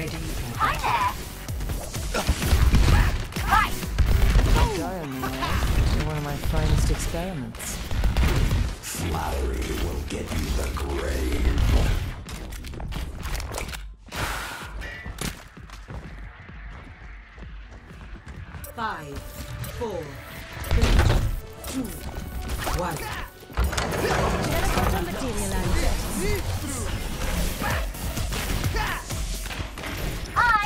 Ready. Hi there. Hi. You're one of my finest experiments. Flattery will get you the grave. Five, 4, 3, 2, 1. Hi.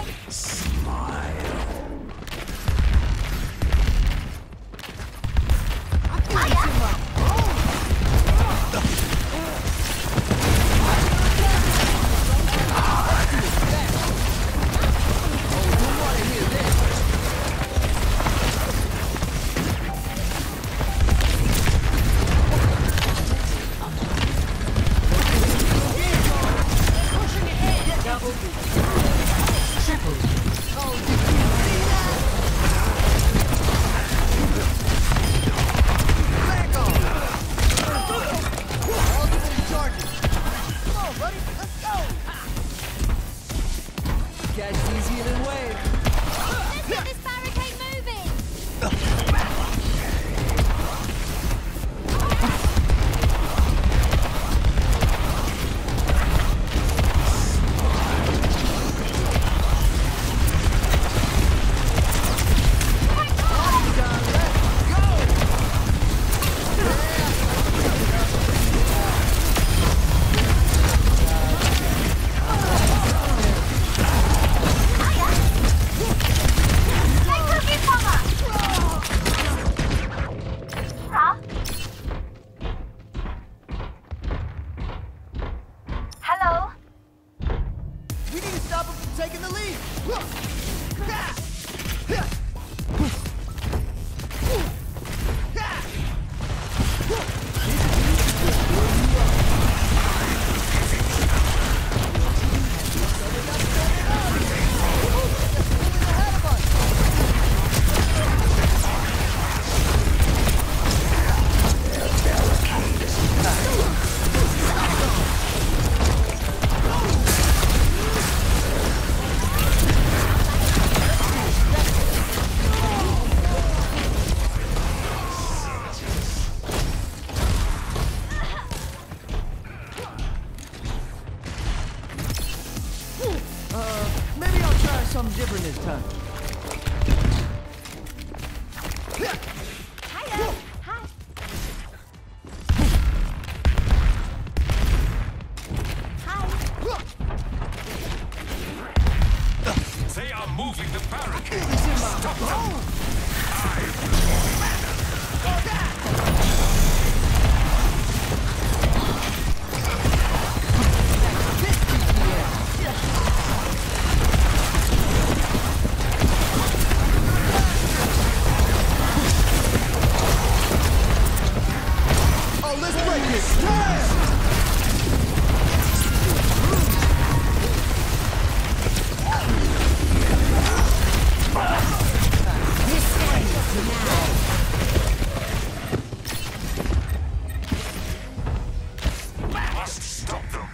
Let's get this barricade moving. Take cookie from us. Huh? Hello? We need to stop him from taking the lead! Maybe I'll try something different this time. Hiya. Hi. Hi. They are moving the barricade. It's in my bones! Oh, let's break this! Yeah! Must stop them.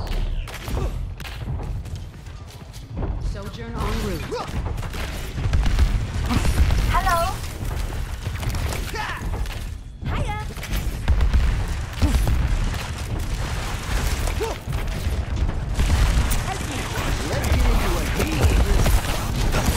Sojourn en route. Hello? Hiya. Let's get into a heat.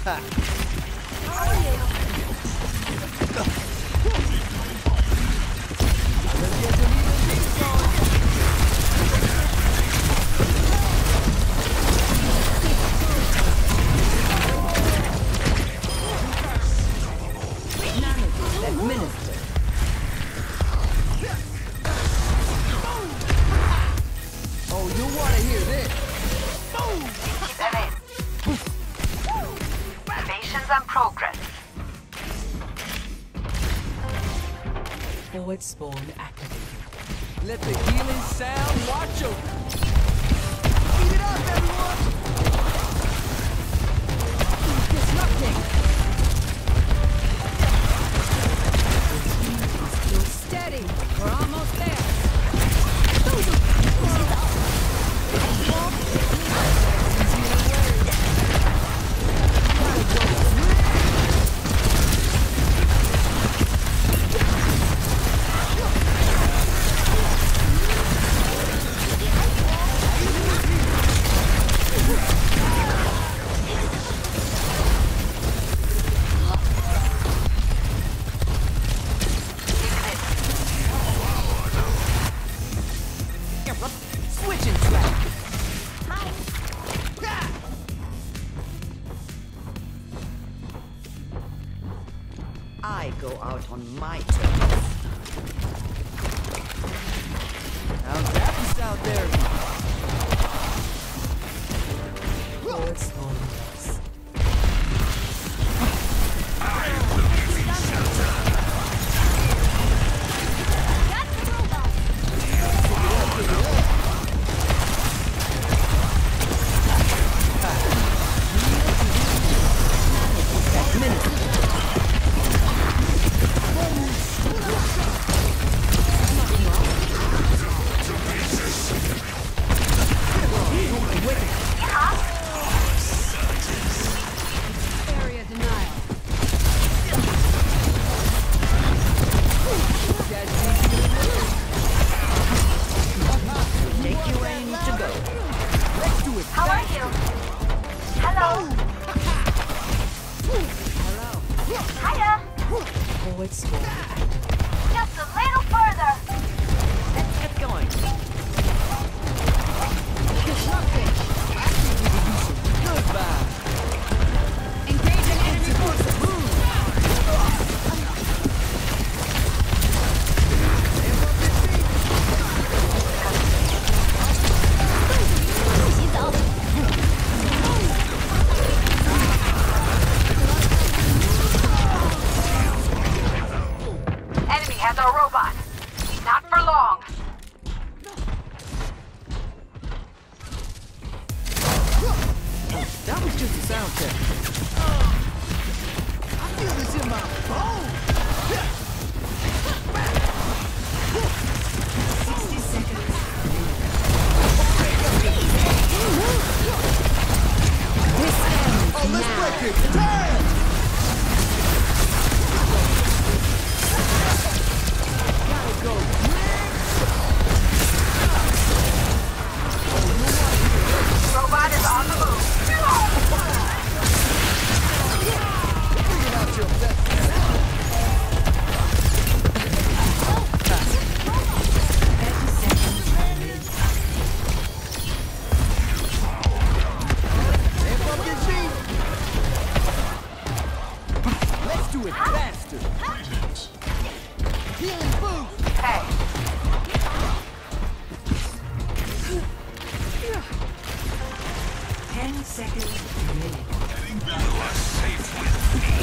Oh, you want to hear this? Activations and progress. Forward spawn activated. Let the healing sound watch over. Eat it up, everyone! Disrupting. Steady. We're almost there. Switching track. I go out on my terms. How's that out there? Forward spawn loss. Area denial. Take you where you need to go. Let's do it. How are you? Hello. Hiya. Forward spawn activated. Just a little further. Let's get going. Goodbye. Engaging enemy forces. Enemy has our robot. Not for long. That was just a sound check. I feel this in my bones. 60 seconds. Oh, let's break it. Damn! Gotta go quick. Robot is on the move. Bring it out your best. Amp up your G. Let's do it faster. Healing boost. Hey. 10 seconds remaining. You are safe with me.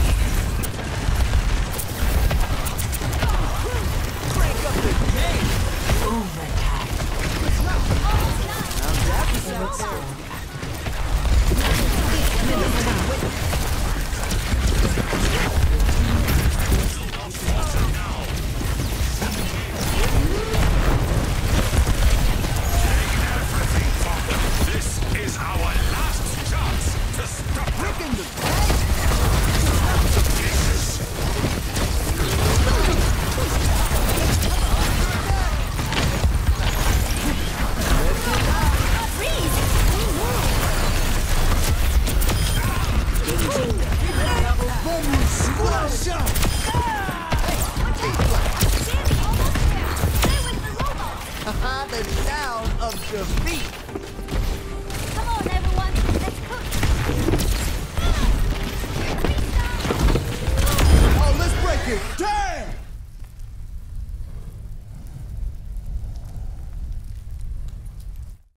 Crank up the game. Overtime. How's that for Forward sound? spawn activated. This is our last chance to stop them. Breaking the bank. Defeat. Come on, everyone. Let's cook. Oh, let's break it. Damn!